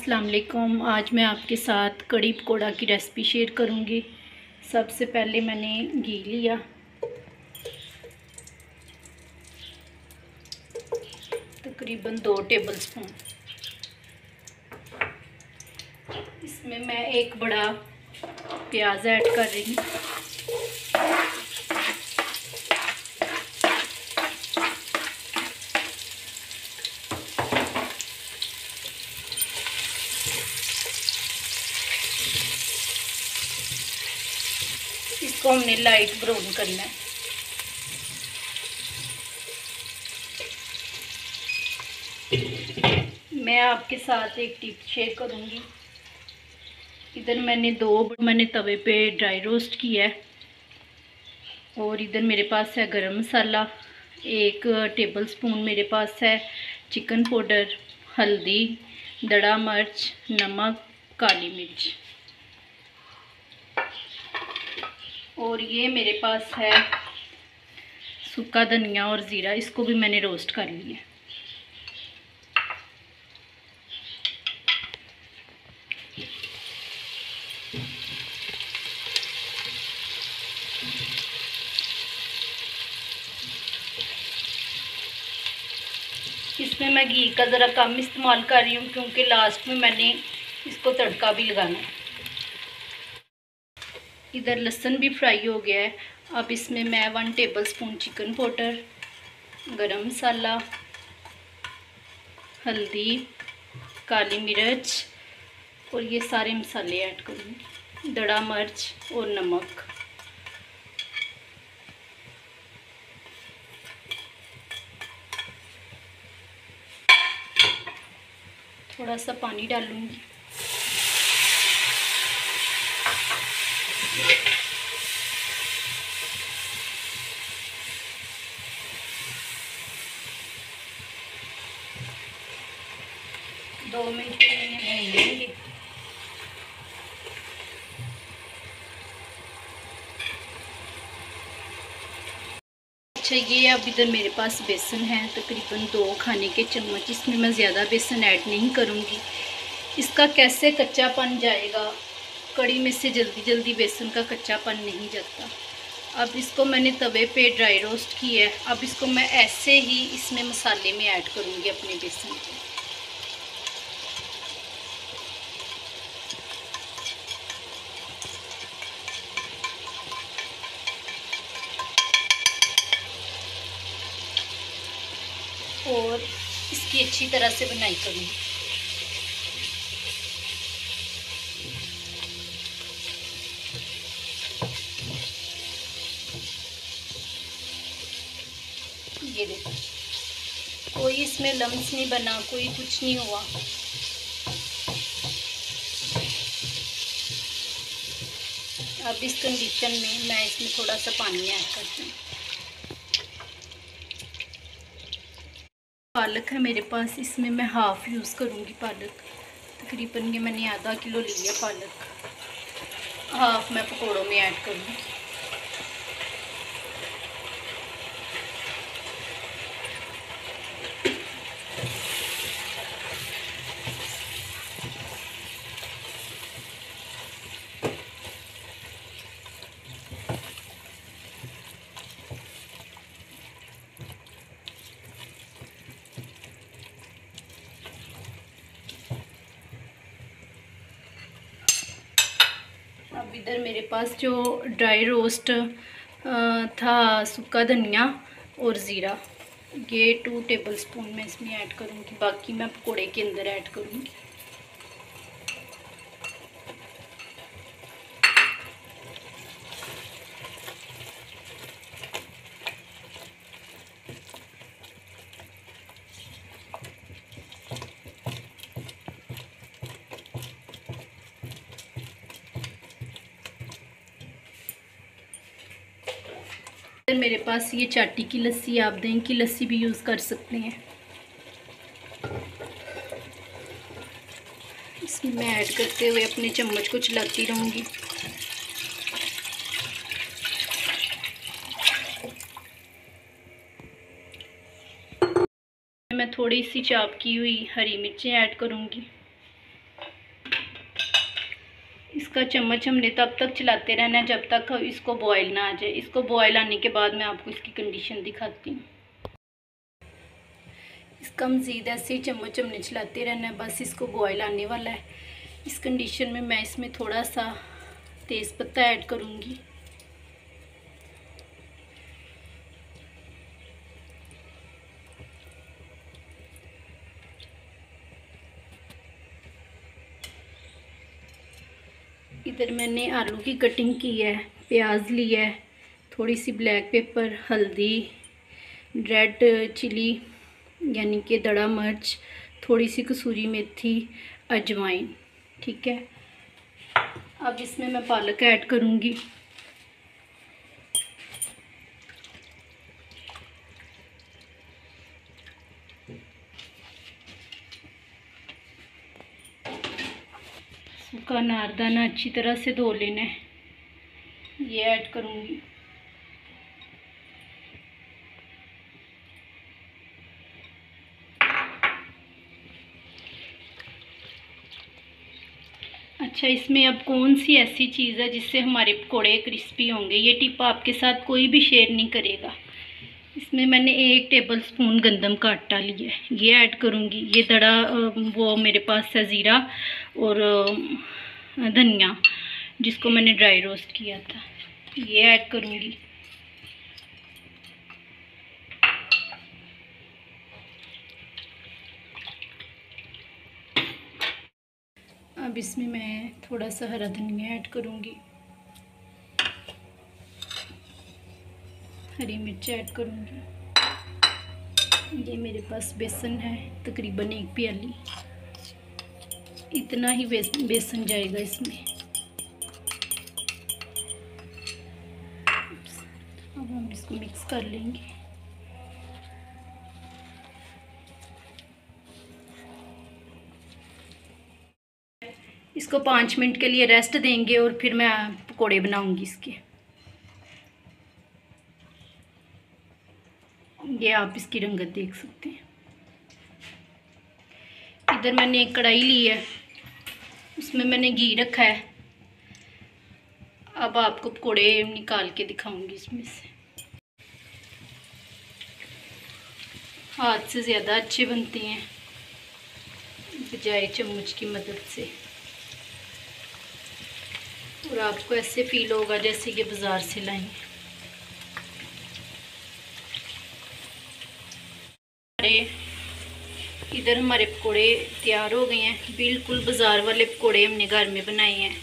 अस्सलाम वालेकुम। आज मैं आपके साथ कड़ी पकौड़ा की रेसिपी शेयर करूंगी। सबसे पहले मैंने घी लिया, तकरीबन 2 टेबलस्पून। इसमें मैं एक बड़ा प्याज ऐड कर रही हूँ। इसको हमने लाइट ब्राउन करना है। मैं आपके साथ एक टिप शेयर करूंगी। इधर मैंने तवे पे ड्राई रोस्ट किया है और इधर मेरे पास है गरम मसाला, 1 टेबलस्पून मेरे पास है चिकन पाउडर, हल्दी, दड़ा मिर्च, नमक, काली मिर्च, और ये मेरे पास है सूखा धनिया और ज़ीरा। इसको भी मैंने रोस्ट कर लिया। इसमें मैं घी का ज़रा कम इस्तेमाल कर रही हूँ क्योंकि लास्ट में मैंने इसको तड़का भी लगाना है। इधर लहसुन भी फ्राई हो गया है। अब इसमें मैं 1 टेबलस्पून चिकन पाउडर, गरम मसाला, हल्दी, काली मिर्च और ये सारे मसाले ऐड करूँगी, दड़ा मिर्च और नमक। थोड़ा सा पानी डालूँगी। दो मिनट के लिए भून लेंगे। अच्छा, ये अब इधर मेरे पास बेसन है, तकरीबन 2 खाने के चम्मच। इसमें मैं ज़्यादा बेसन ऐड नहीं करूँगी। इसका कैसे कच्चापन जाएगा, कड़ी में से जल्दी जल्दी बेसन का कच्चापन नहीं जाता। अब इसको मैंने तवे पे ड्राई रोस्ट किया है। अब इसको मैं ऐसे ही इसमें मसाले में ऐड करूँगी अपने बेसन को। और इसकी अच्छी तरह से बुनाई करूँगी। ये देखो, कोई इसमें लम्स नहीं बना, कोई कुछ नहीं हुआ। अब इस कंडीशन में मैं इसमें थोड़ा सा पानी ऐड करती हूँ। पालक है मेरे पास, इसमें मैं हाफ़ यूज़ करूँगी पालक। तकरीबन ये मैंने आधा किलो लिया पालक, हाफ़ मैं पकौड़ों में ऐड करूँगी। अब इधर मेरे पास जो ड्राई रोस्ट था सूखा धनिया और ज़ीरा, ये 2 टेबलस्पून मैं इसमें ऐड करूँगी। बाकी मैं पकोड़े के अंदर ऐड करूँगी। मेरे पास ये चाटी की लस्सी, आप दही की लस्सी भी यूज़ कर सकते हैं। इसमें मैं ऐड करते हुए अपने चम्मच को चलाती रहूँगी। मैं थोड़ी सी चॉप की हुई हरी मिर्चें ऐड करूँगी। इसका चम्मच हमने तब तक चलाते रहना है जब तक इसको बॉयल ना आ जाए। इसको बॉयल आने के बाद मैं आपको इसकी कंडीशन दिखाती हूँ। इसका मज़ीद ऐसे ही चम्मच हमने चलाते रहना है, बस इसको बॉयल आने वाला है। इस कंडीशन में मैं इसमें थोड़ा सा तेज़ पत्ता ऐड करूँगी। इधर मैंने आलू की कटिंग की है, प्याज लिया है, थोड़ी सी ब्लैक पेपर, हल्दी, रेड चिली यानी कि दड़ा मिर्च, थोड़ी सी कसूरी मेथी, अजवाइन। ठीक है, अब इसमें मैं पालक ऐड करूँगी। सूखा अनारदाना अच्छी तरह से धो लेना है, ये ऐड करूँगी। अच्छा, इसमें अब कौन सी ऐसी चीज़ है जिससे हमारे पकोड़े क्रिस्पी होंगे, ये टिप आपके साथ कोई भी शेयर नहीं करेगा। इसमें मैंने 1 टेबल स्पून गंदम का आटा लिया है, ये ऐड करूँगी। ये दड़ा वो मेरे पास है ज़ीरा और धनिया, जिसको मैंने ड्राई रोस्ट किया था, ये ऐड करूँगी। अब इसमें मैं थोड़ा सा हरा धनिया ऐड करूँगी, हरी मिर्च ऐड करूँगी। ये मेरे पास बेसन है तकरीबन 1 प्याली, इतना ही बेसन जाएगा इसमें। अब हम इसको मिक्स कर लेंगे। इसको 5 मिनट के लिए रेस्ट देंगे और फिर मैं पकोड़े बनाऊंगी इसके। ये आप इसकी रंगत देख सकते हैं। इधर मैंने एक कढ़ाई ली है, उसमें मैंने घी रखा है। अब आपको पकोड़े निकाल के दिखाऊंगी इसमें से। हाथ से ज़्यादा अच्छे बनते हैं बजाय चम्मच की मदद से, और आपको ऐसे फील होगा जैसे ये बाज़ार से लाए। इधर हमारे पकोड़े तैयार हो गए हैं, बिल्कुल बाज़ार वाले पकोड़े हमने घर में बनाए हैं।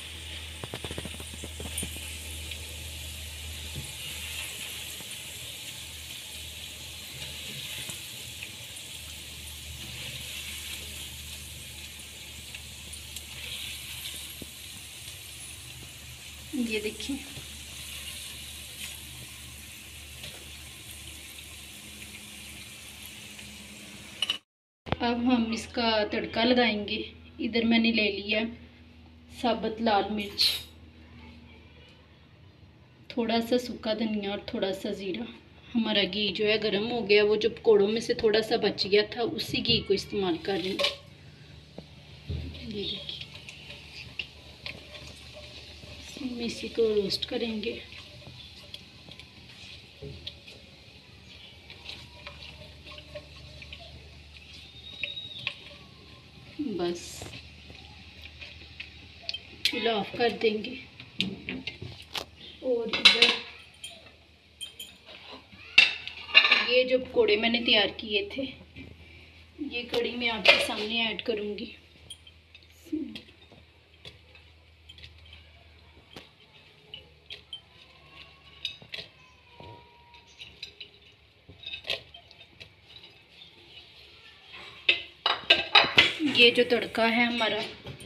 ये देखिए, अब हम इसका तड़का लगाएंगे। इधर मैंने ले लिया साबुत लाल मिर्च, थोड़ा सा सूखा धनिया और थोड़ा सा ज़ीरा। हमारा घी जो है गर्म हो गया, वो जो पकौड़ों में से थोड़ा सा बच गया था उसी घी को इस्तेमाल कर रही हूँ। ये देखिए, इसी को रोस्ट करेंगे। बस चूल्हा ऑफ कर देंगे। और इधर ये जो पकोड़े मैंने तैयार किए थे, ये कढ़ी मैं आपके सामने ऐड करूँगी। ये जो तड़का है हमारा,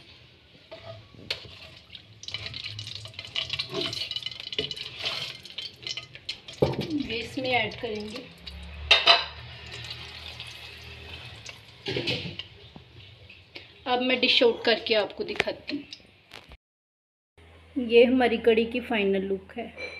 ये इसमें ऐड करेंगे। अब मैं डिश आउट करके आपको दिखाती हूँ। ये हमारी कढ़ी की फाइनल लुक है।